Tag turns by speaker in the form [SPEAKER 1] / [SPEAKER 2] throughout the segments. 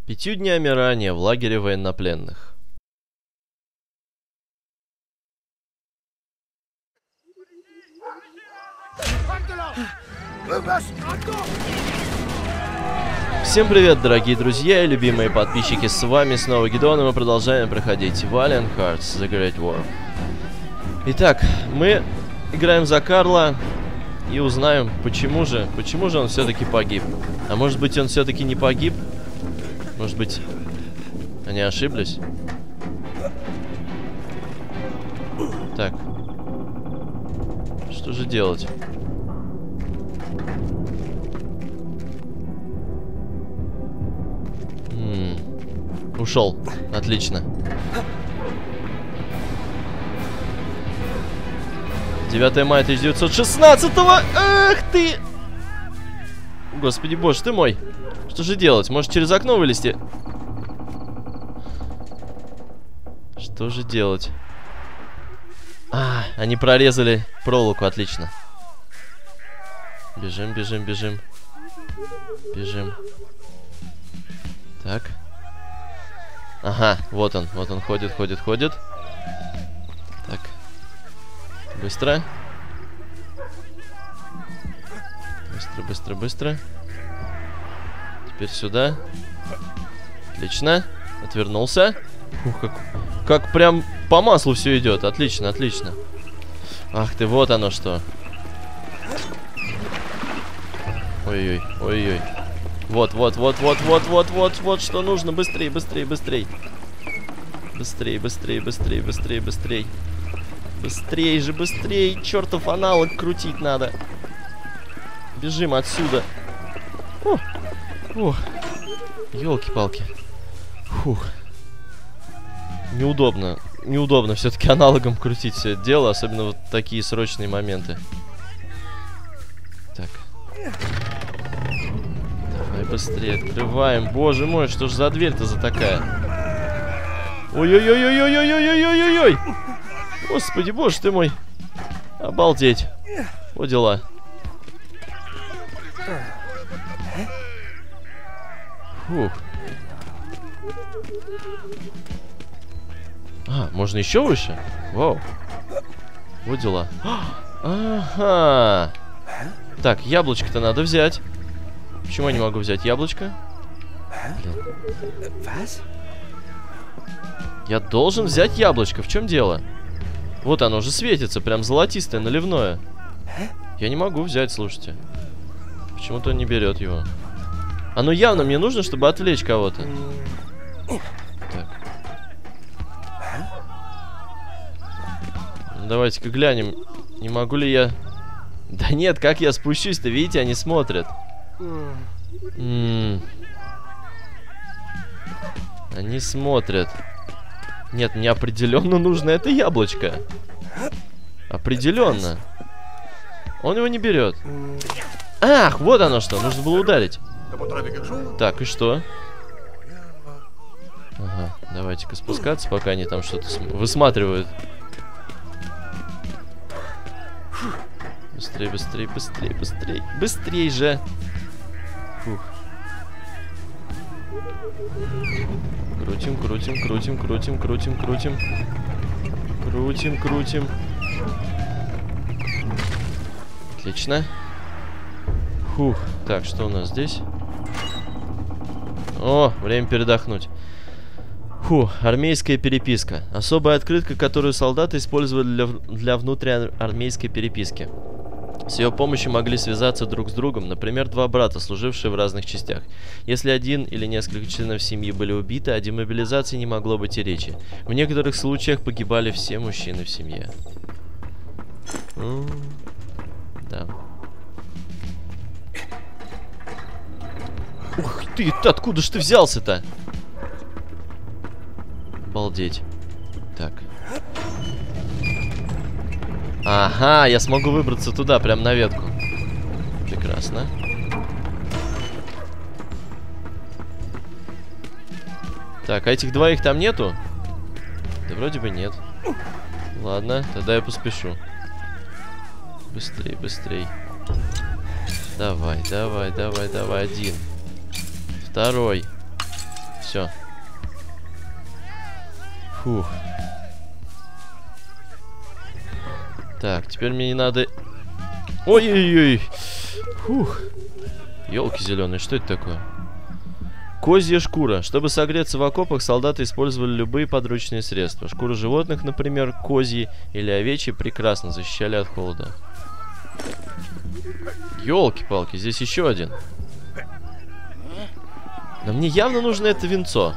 [SPEAKER 1] 5 днями ранее в лагере военнопленных. Всем привет, дорогие друзья и любимые подписчики, с вами снова Гидеон, и мы продолжаем проходить Valiant Hearts The Great War. Итак, мы играем за Карла и узнаем, почему же он все-таки погиб. А может быть, он все-таки не погиб? Может быть, они ошиблись? Так. Что же делать? Ушел. Отлично. 9 мая 1916-го! Ах ты! Господи боже ты мой! Что же делать? Может, через окно вылезти? Что же делать? А, они прорезали проволоку, отлично. Бежим, бежим, бежим. Бежим. Так. Ага, вот он ходит. Так. Быстро. Быстро. Теперь сюда. Отлично. Отвернулся. Ух, как прям по маслу все идет. Отлично. Ах ты, вот оно что. Ой-ой. Вот, что нужно. Быстрей. Быстрей же. Чертов аналог крутить надо. Бежим отсюда. Ох. Ёлки-палки. Фух. Неудобно все-таки аналогом крутить все это дело, особенно вот такие срочные моменты. Так. Давай быстрее открываем. Боже мой, что ж за дверь-то за такая? Ой-ой-ой. Господи, боже ты мой. Обалдеть. О, дела. Фух. А, можно еще выше? Вау. Вот дела. Ага. Так, яблочко-то надо взять. Почему я не могу взять яблочко? Я должен взять яблочко. В чем дело? Вот оно уже светится, прям золотистое, наливное. Я не могу взять, слушайте. Почему-то он не берет его. Оно явно мне нужно, чтобы отвлечь кого-то. Так. Ну, давайте-ка глянем. Не могу ли я... Да нет, как я спущусь-то? Видите, они смотрят. Они смотрят. Нет, мне определенно нужно это яблочко. Определенно. Он его не берет. Ах, вот оно что. Нужно было ударить. Так, и что? Ага, давайте-ка спускаться, пока они там что-то высматривают. Быстрей. Быстрей же. Фух. Крутим. Отлично. Фух. Так, что у нас здесь? О, время передохнуть. Фу, армейская переписка. Особая открытка, которую солдаты использовали для внутриармейской переписки. С ее помощью могли связаться друг с другом, например, два брата, служившие в разных частях. Если один или несколько членов семьи были убиты, о демобилизации не могло быть и речи. В некоторых случаях погибали все мужчины в семье. Да. Ух ты, откуда ж ты взялся-то? Обалдеть. Так. Ага, я смогу выбраться туда, прям на ветку. Прекрасно. Так, а этих двоих там нету? Да вроде бы нет. Ладно, тогда я поспешу. Быстрей. Давай. Один. Второй. Все. Фух. Так, теперь мне не надо... Ой-ой-ой. Фух. Ёлки зеленые, что это такое? Козья шкура. Чтобы согреться в окопах, солдаты использовали любые подручные средства. Шкуры животных, например, козьи или овечьи, прекрасно защищали от холода. Ёлки-палки, здесь еще один. Но мне явно нужно это винцо.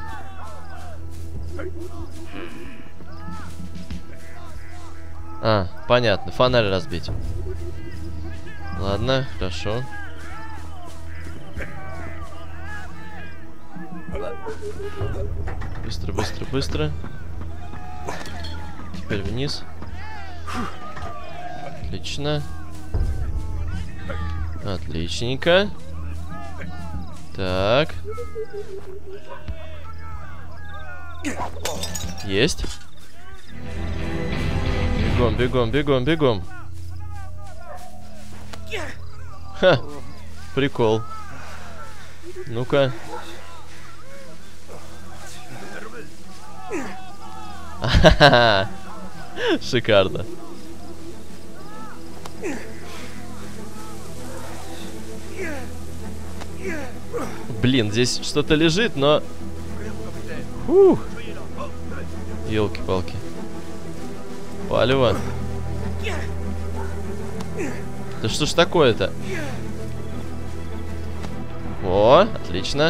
[SPEAKER 1] А, понятно, фонарь разбить. Ладно, хорошо. Быстро, быстро, быстро. Теперь вниз. Отлично. Отличненько. Так. Есть. Бегом, бегом, бегом, бегом. Ха. Прикол. Ну-ка. Ха-ха-ха. Шикарно. Блин, здесь что-то лежит, но... Фух. Ёлки-палки. Палево. Да что ж такое-то? О, отлично.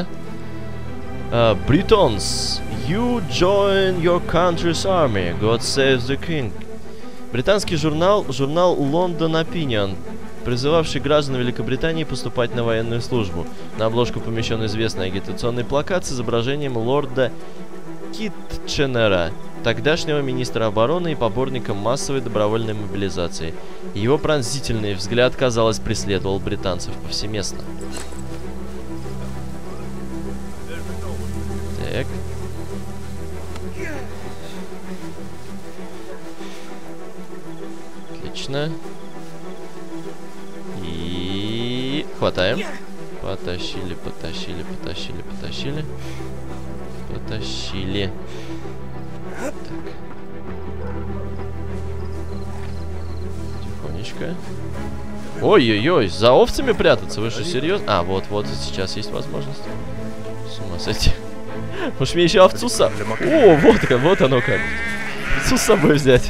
[SPEAKER 1] Britons, you join your country's army. God save the king. Британский журнал London Opinion, призывавший граждан Великобритании поступать на военную службу. На обложку помещен известный агитационный плакат с изображением лорда Китченера, тогдашнего министра обороны и поборника массовой добровольной мобилизации. Его пронзительный взгляд, казалось, преследовал британцев повсеместно. Так. Отлично. И хватаем. Потащили, потащили, потащили, потащили. Потащили. Так. Тихонечко. Ой-ой-ой, за овцами прятаться? Вы что, серьезно? А, вот сейчас есть возможность. С ума сойти. Может, мне еще овцу сам... О, вот оно как. Овцу с собой взять.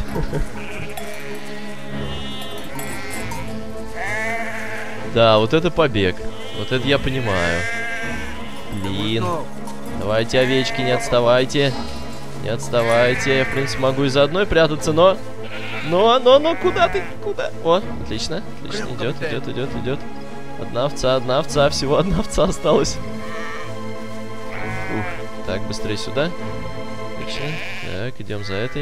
[SPEAKER 1] Да, вот это побег. Вот это я понимаю. Блин. Давайте, овечки, не отставайте. Не отставайте. Я, в принципе, могу и за одной прятаться, но... Но, куда ты? Куда? О, отлично. Отлично, идет. Одна овца, всего одна овца осталась. Ух. Так, быстрее сюда. Отлично. Так, идем за этой.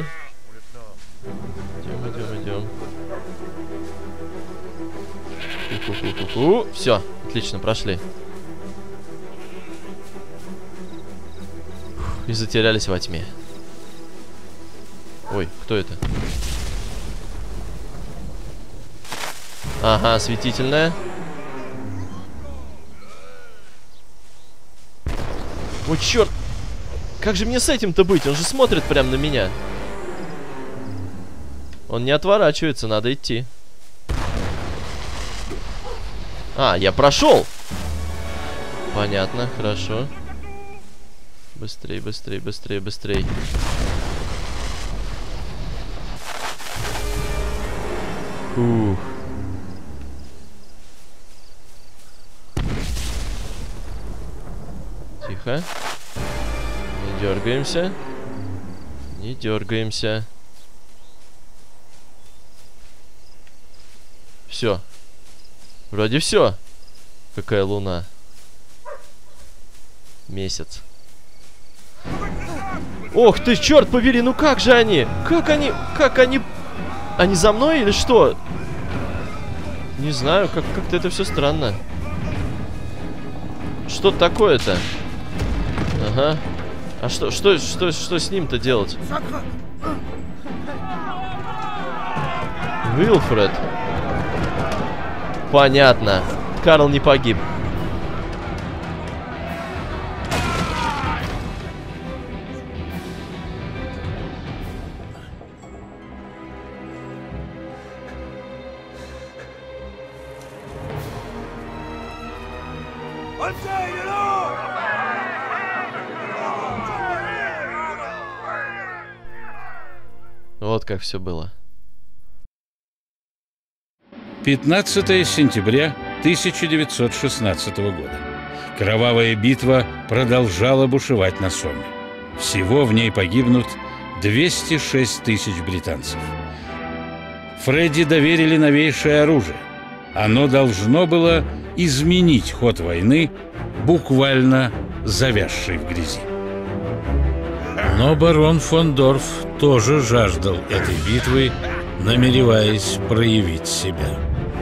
[SPEAKER 1] Идем. Все, отлично, прошли. И затерялись во тьме. Ой, кто это? Ага, осветительная. Ой, черт! Как же мне с этим-то быть? Он же смотрит прямо на меня. Он не отворачивается, надо идти. А, я прошел. Понятно, хорошо. Быстрей. Ух. Тихо. Не дергаемся. Все. Вроде все. Какая луна? Месяц. Ох ты, черт побери, ну как же они? Как они? Они за мной или что? Не знаю, как-то это все странно. Что такое-то? Ага. А что с ним-то делать? Уилфред. Понятно. Карл не погиб. Вот как все было.
[SPEAKER 2] 15 сентября 1916 года. Кровавая битва продолжала бушевать на Сомме. Всего в ней погибнут 206 тысяч британцев. Фредди доверили новейшее оружие. Оно должно было изменить ход войны, буквально завязшей в грязи. Но барон фон Дорф тоже жаждал этой битвы, намереваясь проявить себя.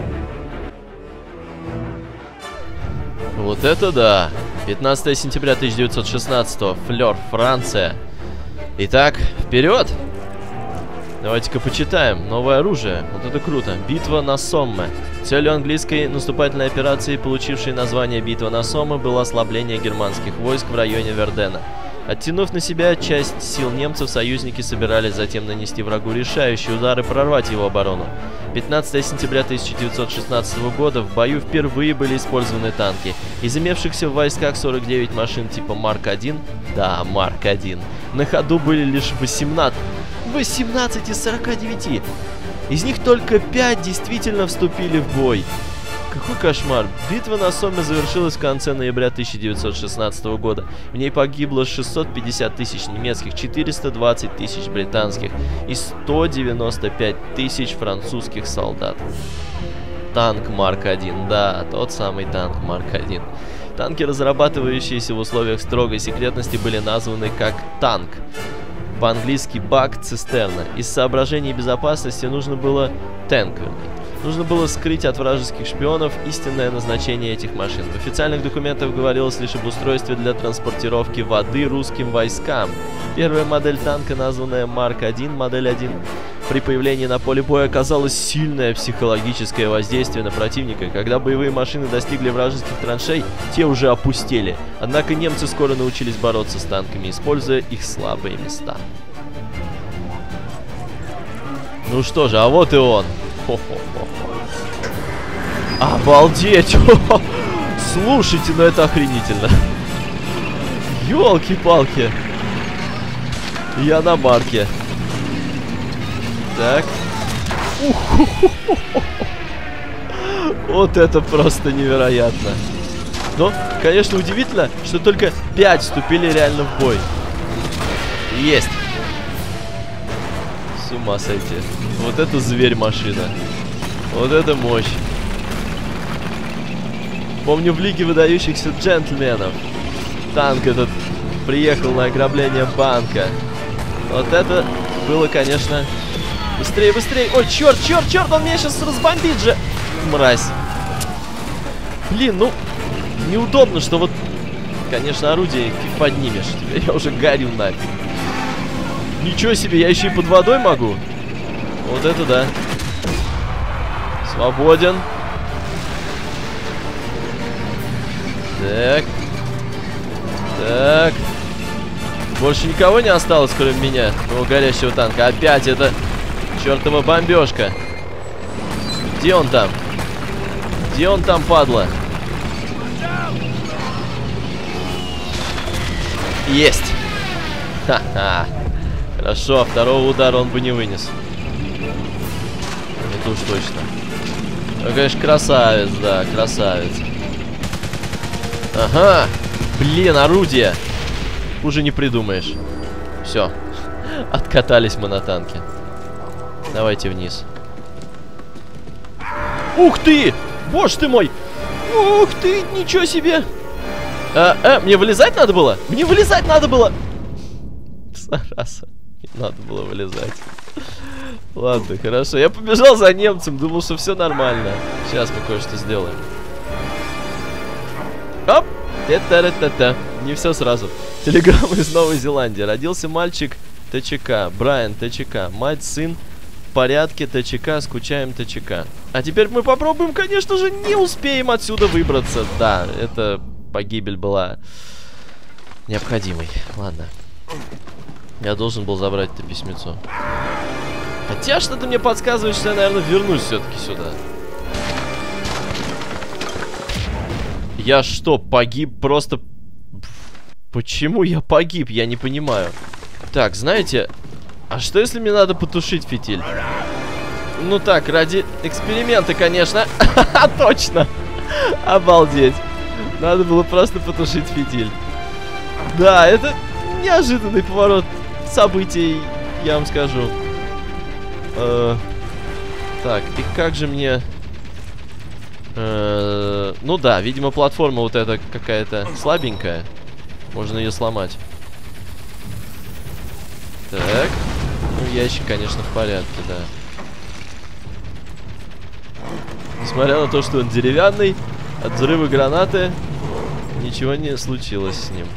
[SPEAKER 1] Вот это да! 15 сентября 1916, Флёр, Франция. Итак, вперед! Давайте-ка почитаем. Новое оружие. Вот это круто. Битва на Сомме. Целью английской наступательной операции, получившей название «Битва на Сомме», было ослабление германских войск в районе Вердена. Оттянув на себя часть сил немцев, союзники собирались затем нанести врагу решающий удар и прорвать его оборону. 15 сентября 1916 года в бою впервые были использованы танки. Из имевшихся в войсках 49 машин типа Марк-1, да, Марк-1, на ходу были лишь 18 из 49. Из них только 5 действительно вступили в бой. Какой кошмар. Битва на Сомме завершилась в конце ноября 1916 года. В ней погибло 650 тысяч немецких, 420 тысяч британских и 195 тысяч французских солдат. Танк Марк-1. Да, тот самый танк Марк-1. Танки, разрабатывающиеся в условиях строгой секретности, были названы как танк. По-английски бак-цистерна. Из соображений безопасности нужно было Нужно было скрыть от вражеских шпионов истинное назначение этих машин. В официальных документах говорилось лишь об устройстве для транспортировки воды русским войскам. Первая модель танка, названная Марк-1, модель 1, при появлении на поле боя оказалось сильное психологическое воздействие на противника. Когда боевые машины достигли вражеских траншей, те уже опустели. Однако немцы скоро научились бороться с танками, используя их слабые места. Ну что же, а вот и он. Обалдеть! Слушайте, ну это охренительно. Ёлки-палки. Я на марке. Так. Вот это просто невероятно. Но, конечно, удивительно, что только 5 вступили реально в бой. Есть. С ума сойти. Вот это зверь-машина. Вот это мощь. Помню, в Лиге выдающихся джентльменов танк этот приехал на ограбление банка. Вот это было, конечно... Быстрее, быстрее! Ой, черт, черт, черт! Он меня сейчас разбомбит же! Мразь! Блин, ну... Неудобно, что вот... Конечно, орудие фиг поднимешь. Теперь я уже горю нафиг. Ничего себе, я еще и под водой могу. Вот это да. Свободен. Так. Так. Больше никого не осталось, кроме меня. Того горящего танка. Опять это чертова бомбежка. Где он там? Где он там, падла? Есть. Ха-ха. Хорошо, второго удара он бы не вынес. Это уж точно. Ну, конечно, красавец, да, красавец. Ага. Блин, орудие. Хуже не придумаешь. Все. Откатались мы на танке. Давайте вниз. Ух ты! Боже ты мой! Ух ты, ничего себе! Мне вылезать надо было? Мне вылезать надо было! Зараза. Не надо было вылезать. Ладно, хорошо. Я побежал за немцем, думал, что все нормально. Сейчас мы кое-что сделаем. Оп! Та-та-та-та-та. Не все сразу. Телеграмма из Новой Зеландии. Родился мальчик ТЧК. Брайан ТЧК. Мать, сын в порядке ТЧК. Скучаем ТЧК. А теперь мы попробуем, конечно же, не успеем отсюда выбраться. Да, эта погибель была необходимой. Ладно. Я должен был забрать это письмецо. Хотя что-то мне подсказывает, что я, наверное, вернусь все-таки сюда. Я что, погиб просто... Почему я погиб? Я не понимаю. Так, знаете... А что если мне надо потушить фитиль? Ну так, ради эксперимента, конечно. Точно. Обалдеть. Надо было просто потушить фитиль. Да, это неожиданный поворот событий, я вам скажу. Так, и как же мне... ну да, видимо, платформа вот эта какая-то слабенькая. Можно ее сломать. Так. Ну, ящик, конечно, в порядке, да. Несмотря на то, что он деревянный, от взрыва гранаты ничего не случилось с ним.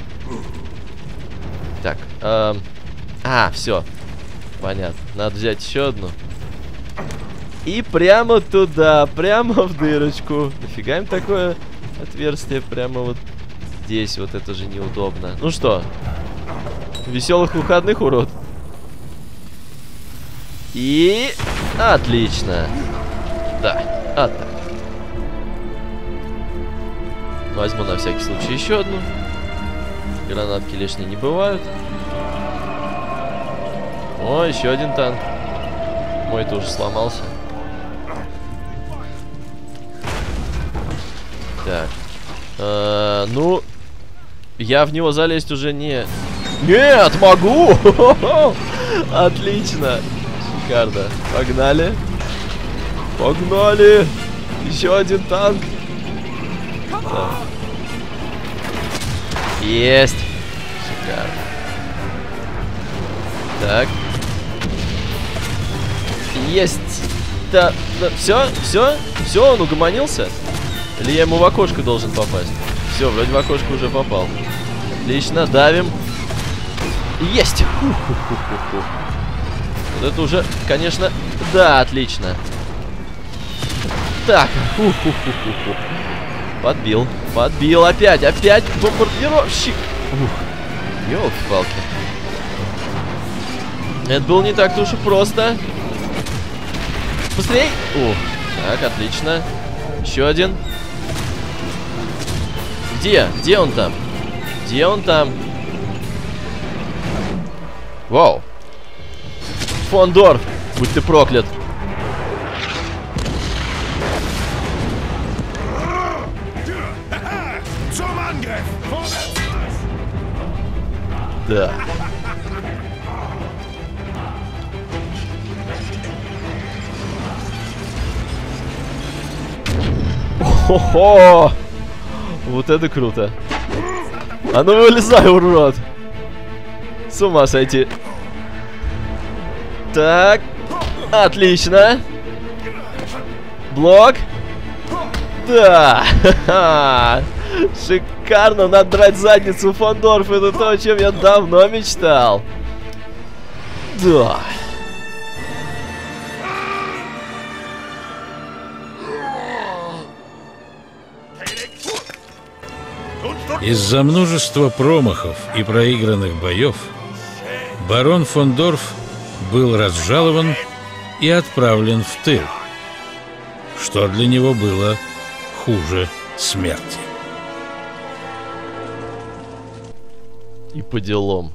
[SPEAKER 1] Так. Все. Понятно. Надо взять еще одну. И прямо туда, прямо в дырочку. Нафига им такое отверстие прямо вот здесь? Вот это же неудобно. Ну что, веселых выходных, урод. И... Отлично. Да, так. Возьму на всякий случай еще одну. Гранатки лишние не бывают. О, еще один танк. Мой тоже сломался. Так. Ну, я в него залезть уже не... Нет, могу! Отлично. Шикарно. Погнали. Погнали. Еще один танк. Так. Есть. Шикарно. Так. Есть. Да, все, он угомонился? Или я ему в окошко должен попасть? Все, вроде в окошко уже попал. Отлично, давим. Есть! Вот это уже, конечно... Да, отлично. Так. Подбил опять бомбардировщик. Ёлки-палки. Это было не так-то уж и просто. Быстрей! Так, отлично. Еще один. Где он там? Где он там? Вау. Фон Дорф, будь ты проклят. Да. Хо-хо! Вот это круто. А ну вылезай, урод! С ума сойти. Так. Отлично. Блок. Да. Шикарно. Надрать задницу фон Дорф. Это то, о чем я давно мечтал. Да.
[SPEAKER 2] Из-за множества промахов и проигранных боев барон фон Дорф был разжалован и отправлен в тыл, что для него было хуже смерти.
[SPEAKER 1] И по делам.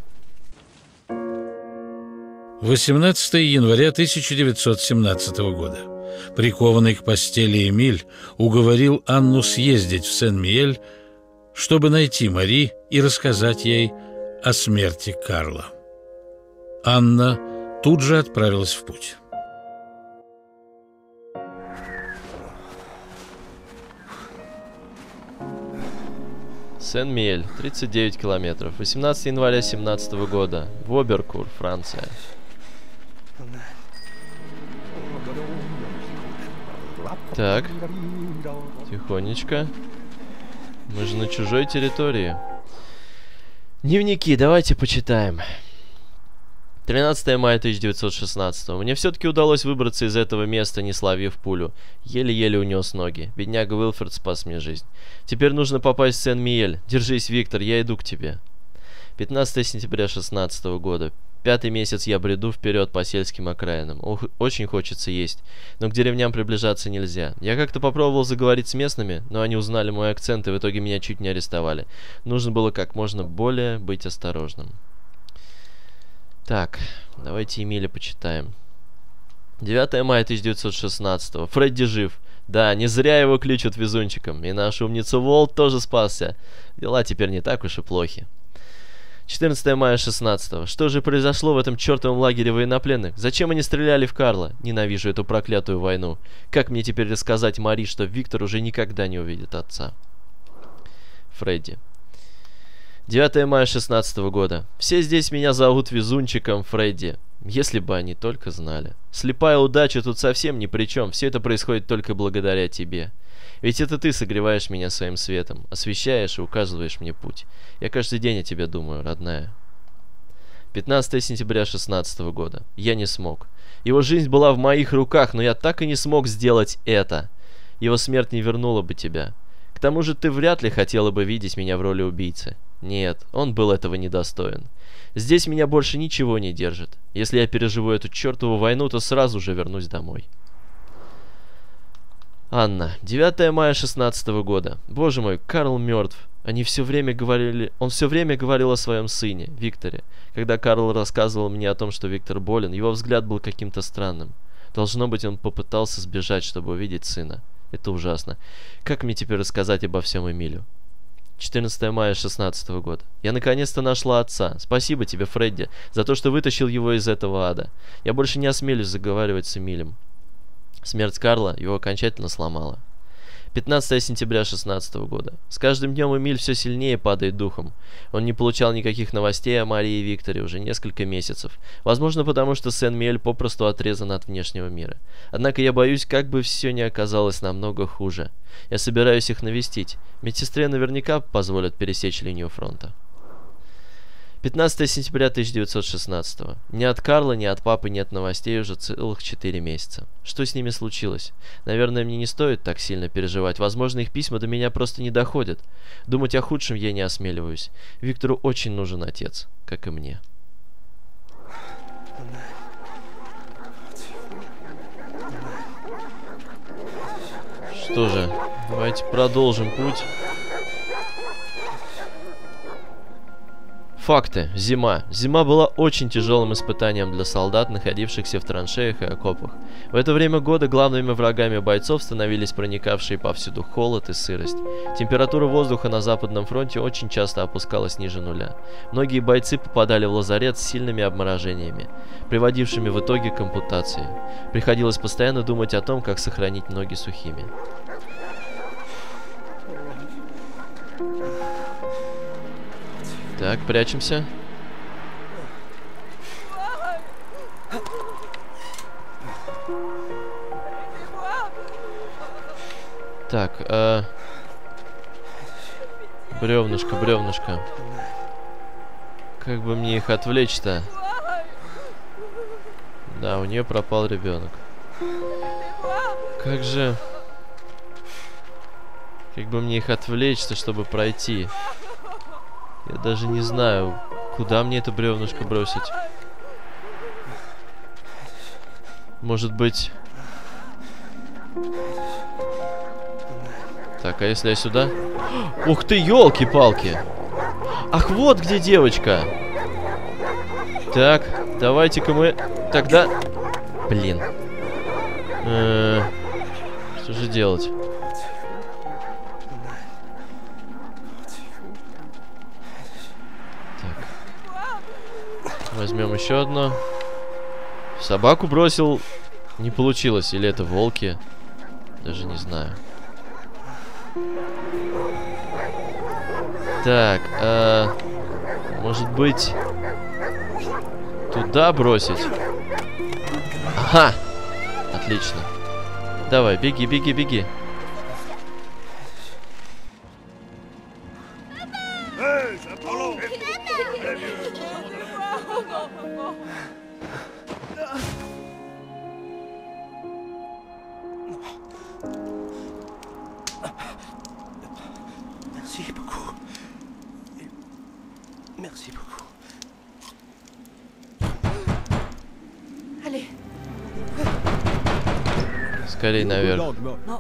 [SPEAKER 2] 18 января 1917 года. Прикованный к постели Эмиль уговорил Анну съездить в Сен-Миэль, чтобы найти Мари и рассказать ей о смерти Карла. Анна тут же отправилась в путь.
[SPEAKER 1] Сен-Миэль, 39 километров. 18 января 17 года. Воберкур, Франция. Так. Тихонечко. Мы же на чужой территории. Дневники, давайте почитаем. 13 мая 1916. Мне все-таки удалось выбраться из этого места, не словив пулю. Еле-еле унес ноги. Бедняга Уилфред спас мне жизнь. Теперь нужно попасть в Сен-Миэль. Держись, Виктор, я иду к тебе. 15 сентября 16 года. 5-й месяц я бреду вперед по сельским окраинам. Очень хочется есть, но к деревням приближаться нельзя. Я как-то попробовал заговорить с местными, но они узнали мой акцент и в итоге меня чуть не арестовали. Нужно было как можно более быть осторожным. Так, давайте Эмиля почитаем. 9 мая 1916. Фредди жив. Да, не зря его кличут везунчиком. И наш умница Уолт тоже спасся. Дела теперь не так уж и плохи. 14 мая 16. Что же произошло в этом чертовом лагере военнопленных? Зачем они стреляли в Карла? Ненавижу эту проклятую войну. Как мне теперь рассказать Мари, что Виктор уже никогда не увидит отца? Фредди. 9 мая 16 года. Все здесь меня зовут везунчиком Фредди. Если бы они только знали. Слепая удача тут совсем ни при чем. Все это происходит только благодаря тебе. Ведь это ты согреваешь меня своим светом, освещаешь и указываешь мне путь. Я каждый день о тебе думаю, родная. 15 сентября 16 года. Я не смог. Его жизнь была в моих руках, но я так и не смог сделать это. Его смерть не вернула бы тебя. К тому же ты вряд ли хотела бы видеть меня в роли убийцы. Нет, он был этого недостоин. Здесь меня больше ничего не держит. Если я переживу эту чертову войну, то сразу же вернусь домой. Анна. 9 мая 16 года. Боже мой, Карл мертв. Он все время говорил о своем сыне, Викторе. Когда Карл рассказывал мне о том, что Виктор болен, его взгляд был каким-то странным. Должно быть, он попытался сбежать, чтобы увидеть сына. Это ужасно. Как мне теперь рассказать обо всем Эмилю? 14 мая 16 года. Я наконец-то нашла отца. Спасибо тебе, Фредди, за то, что вытащил его из этого ада. Я больше не осмелюсь заговаривать с Эмилем. Смерть Карла его окончательно сломала. 15 сентября 16 года. С каждым днем Эмиль все сильнее падает духом. Он не получал никаких новостей о Марии и Викторе уже несколько месяцев. Возможно, потому что Сен-Миэль попросту отрезан от внешнего мира. Однако я боюсь, как бы все не оказалось намного хуже. Я собираюсь их навестить. Медсестре наверняка позволят пересечь линию фронта. 15 сентября 1916. Ни от Карла, ни от папы нет новостей уже целых 4 месяца. Что с ними случилось? Наверное, мне не стоит так сильно переживать. Возможно, их письма до меня просто не доходят. Думать о худшем я не осмеливаюсь. Виктору очень нужен отец, как и мне. Что же, давайте продолжим путь. Факты. Зима. Зима была очень тяжелым испытанием для солдат, находившихся в траншеях и окопах. В это время года главными врагами бойцов становились проникавшие повсюду холод и сырость. Температура воздуха на Западном фронте очень часто опускалась ниже нуля. Многие бойцы попадали в лазарет с сильными обморожениями, приводившими в итоге к ампутации. Приходилось постоянно думать о том, как сохранить ноги сухими. Так, прячемся. Так, бревнышко, бревнышко. Как бы мне их отвлечь-то? Да, у нее пропал ребенок. Как же... Как бы мне их отвлечь-то, чтобы пройти? Я даже не знаю, куда мне это бревнышко бросить. Может быть... Так, а если я сюда? Ух ты, елки-палки! Ах, вот где девочка! Так, давайте-ка мы тогда... Блин. Что же делать? Возьмем еще одно. Собаку бросил. Не получилось. Или это волки? Даже не знаю. Так, может быть, туда бросить? Ага! Отлично. Давай, беги, беги, беги. Скорей наверх.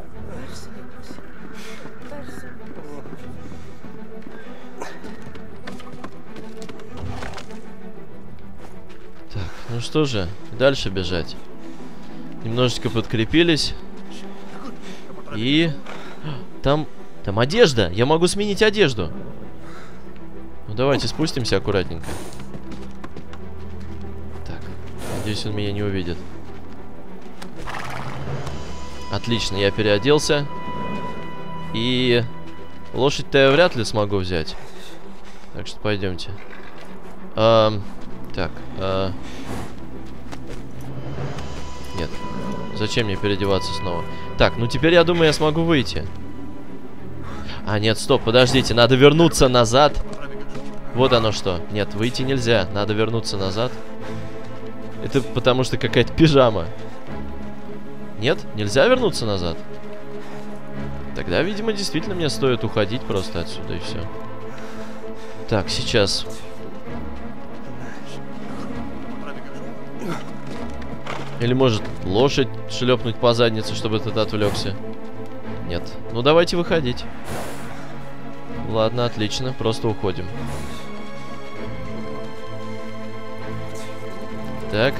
[SPEAKER 1] Так, ну что же, дальше бежать. Немножечко подкрепились. И... Там одежда! Я могу сменить одежду. Ну давайте спустимся аккуратненько. Так, надеюсь, он меня не увидит. Отлично, я переоделся. И... Лошадь-то я вряд ли смогу взять. Так что пойдемте. Так, нет. Зачем мне переодеваться снова? Так, ну теперь я думаю, я смогу выйти. А, нет, стоп, подождите, надо вернуться назад. Вот оно что. Нет, выйти нельзя, надо вернуться назад. Это потому что какая-то пижама. Нет? Нельзя вернуться назад? Тогда, видимо, действительно мне стоит уходить просто отсюда и все. Так, сейчас. Или может лошадь шлепнуть по заднице, чтобы этот отвлекся? Нет. Ну давайте выходить. Ладно, отлично, просто уходим. Так.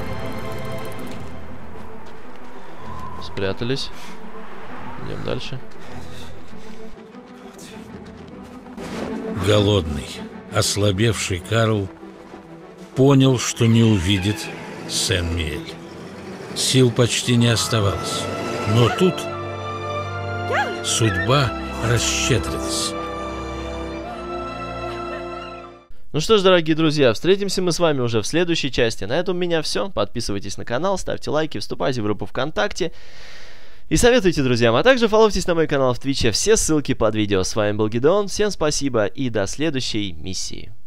[SPEAKER 1] Спрятались. Идем дальше.
[SPEAKER 2] Голодный, ослабевший Карл понял, что не увидит Сен-Миэль. Сил почти не оставалось. Но тут судьба расщедрилась.
[SPEAKER 1] Ну что ж, дорогие друзья, встретимся мы с вами уже в следующей части. На этом у меня все. Подписывайтесь на канал, ставьте лайки, вступайте в группу ВКонтакте. И советуйте друзьям, а также фолловьтесь на мой канал в Твиче. Все ссылки под видео. С вами был Гидеон, всем спасибо и до следующей миссии.